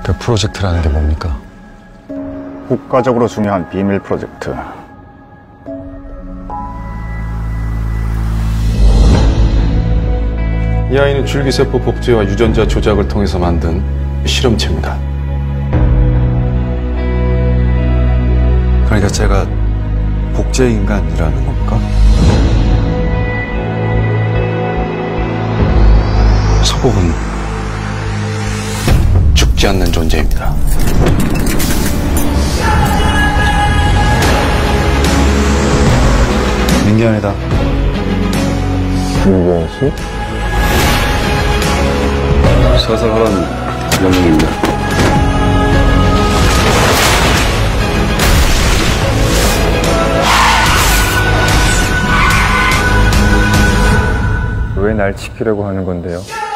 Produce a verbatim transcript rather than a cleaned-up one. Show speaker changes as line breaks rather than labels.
그 프로젝트라는 게 뭡니까?
국가적으로 중요한 비밀 프로젝트.
이 아이는 줄기세포 복제와 유전자 조작을 통해서 만든 실험체입니다.
그러니까 제가 복제인간이라는 겁니까?
서복은 죽지 않는 존재입니다.
민기현이다.
민기현 씨?
사살하라는 명령입니다.
왜 날 지키려고 하는 건데요?